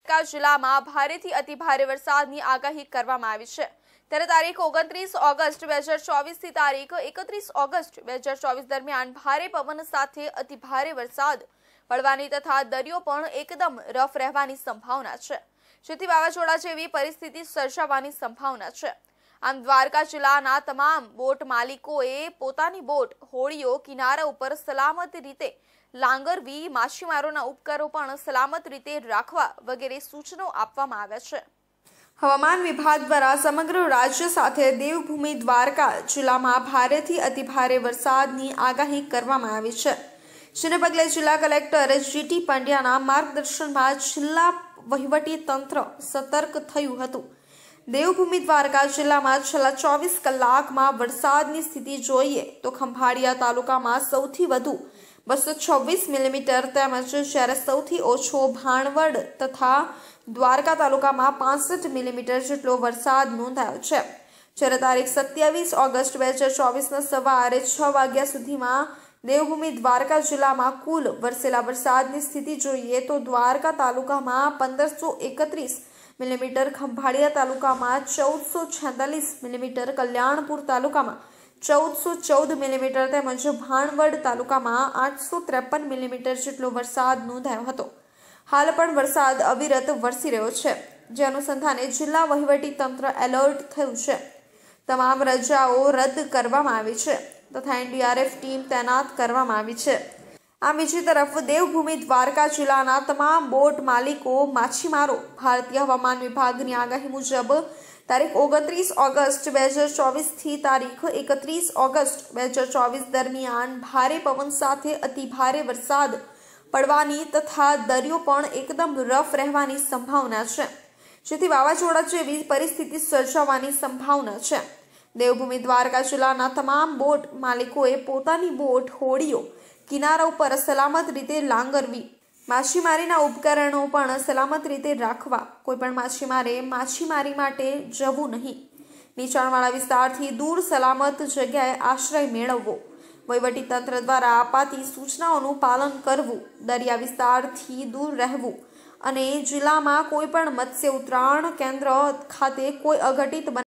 જિલ્લામાં ભારેથી અતિભારે વરસાદની આગાહી કરવામાં આવી છે। ત્યારે તારીખ 29 ઓગસ્ટ 2024 થી તારીખ 31 ઓગસ્ટ 2024 દરમિયાન ભારે પવન સાથે અતિભારે વરસાદ પડવાની તથા દરિયો પણ એકદમ રફ રહેવાની સંભાવના છે, જેથી વાવાઝોડા જેવી પરિસ્થિતિ સર્જાવાની સંભાવના છે। આમ દ્વારકા જિલ્લાના તમામ બોટ માલિકોએ પોતાની બોટ હોડીઓ કિનારા ઉપર સલામત રીતે લાંગરવી, માછીમારોના ઉપકરો પણ સલામત રીતે રાખવા વગેરે સૂચનો આપવામાં આવ્યા છે। હવામાન વિભાગ દ્વારા સમગ્ર રાજ્ય સાથે દેવભૂમિ દ્વારકા જિલ્લામાં ભારેથી અતિભારે વરસાદની આગાહી કરવામાં આવી છે, જેને પગલે જિલ્લા કલેક્ટર જીટી પંડ્યાના માર્ગદર્શનમાં જિલ્લા વહીવટી તંત્ર સતર્ક થયું હતું। દેવભૂમિ દ્વારકા જિલ્લામાં છેલ્લા 24 કલાકમાં વરસાદની સ્થિતિ જોઈએ તો ખંભાળિયા તાલુકામાં સૌથી વધુ 226 મિલીમીટર તેમજ જ્યારે સૌથી ઓછો ભાણવડ તથા દ્વારકા તાલુકામાં 65 મિલીમીટર જેટલો વરસાદ નોંધાયો છે। જ્યારે તારીખ 27 ઓગસ્ટ 2024ના સવારે 6 વાગ્યા સુધીમાં દેવભૂમિ દ્વારકા જિલ્લામાં કુલ વરસેલા વરસાદની સ્થિતિ જોઈએ તો દ્વારકા તાલુકામાં 1531 મિલીમીટર, ખંભાળિયા તાલુકામાં 1446 મિલીમીટર, કલ્યાણપુર તાલુકામાં 1414 મિલીમીટર તેમજ ભાણવડ તાલુકામાં 853 મિલીમીટર જેટલો વરસાદ નોંધાયો હતો। હાલ પણ વરસાદ અવિરત વરસી રહ્યો છે, જે અનુસંધાને જિલ્લા વહીવટી તંત્ર એલર્ટ થયું છે। તમામ રજાઓ રદ કરવામાં આવી છે તથા એનડીઆરએફ ટીમ તૈનાત કરવામાં આવી છે। આ બીજી તરફ દેવભૂમિ દ્વારકા જિલ્લાના તમામ બોટ માલિકો, માછીમારો ભારતીય હવામાન વિભાગની આગાહી મુજબ તારીખ 29 ઓગસ્ટ 2024 થી તારીખ 31 ઓગસ્ટ 2024 દરમિયાન ભારે પવન સાથે અતિભારે વરસાદ પડવાની તથા દરિયો પણ એકદમ રફ રહેવાની સંભાવના છે, જેથી વાવાઝોડા જેવી પરિસ્થિતિ સર્જાવાની સંભાવના છે। દેવભૂમિ દ્વારકા જિલ્લાના તમામ બોટ માલિકોએ પોતાની બોટ હોડીઓ કિનારા ઉપર સલામત રીતે લાંગરવી, માછીમારીના ઉપકરણો પણ સલામત રીતે રાખવા, કોઈપણ માછીમારે માછીમારી માટે જવું નહીં, નીચાણવાળા વિસ્તારથી દૂર સલામત જગ્યાએ આશ્રય મેળવવો, વહીવટીતંત્ર દ્વારા અપાતી સૂચનાઓનું પાલન કરવું, દરિયા વિસ્તારથી દૂર રહેવું અને જિલ્લામાં કોઈપણ મત્સ્ય ઉતરાણ કેન્દ્ર ખાતે કોઈ અઘટિત